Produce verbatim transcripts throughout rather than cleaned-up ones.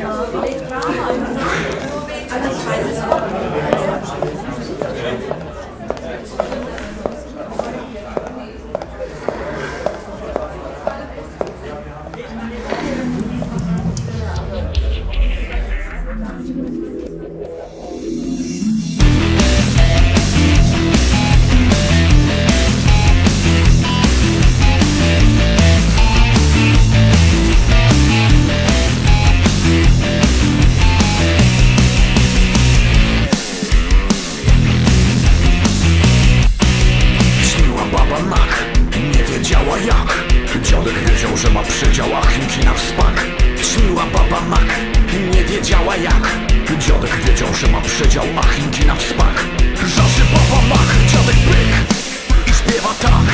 Dziadek wiedział, że ma przedział, a Chinki na wspak. Śniła baba mak, nie wiedziała jak. Dziadek wiedział, że ma przedział, a Chinki na wspak. Żarzy baba mak, dziadek pyk i śpiewa tak.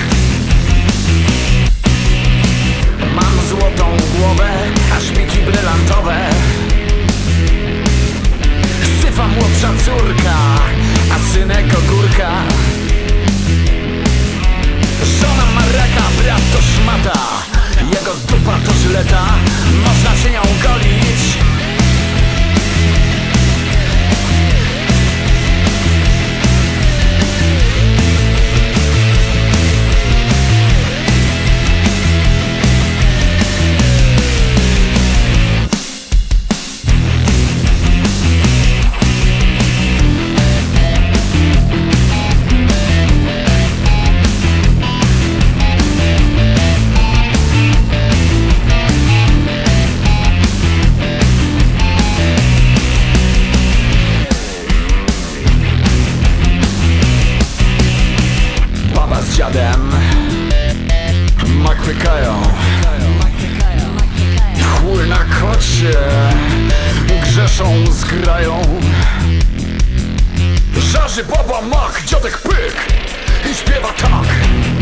Mam złotą głowę, a szpiki brylantowe. Syfa młodsza córka, a synek ogórka. Żona ma raka, brat to szmata. Jego dupa to żyleta, można się nią golić. Z dziadem mak pykają, chły na kocie grzeszą z grają. Żarzy baba mak, dziadek pyk i śpiewa tak.